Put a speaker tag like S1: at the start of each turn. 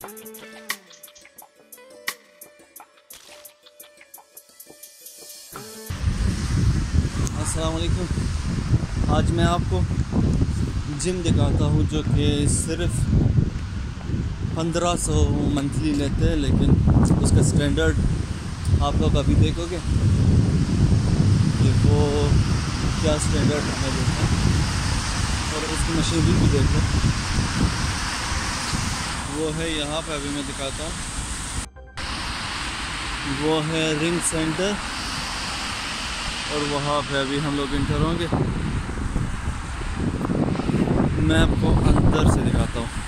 S1: अस्सलाम वालेकुम। आज मैं आपको जिम दिखाता हूँ जो कि सिर्फ 1500 मंथली लेते हैं, लेकिन उसका स्टैंडर्ड आप लोग अभी देखोगे कि वो क्या स्टैंडर्ड हमें देते हैं। और उसकी मशीनरी भी देख लो, वो है यहाँ पे। अभी मैं दिखाता हूँ, वो है रिंग सेंटर, और वहाँ पे अभी हम लोग इंटर होंगे। मैं आपको अंदर से दिखाता हूँ।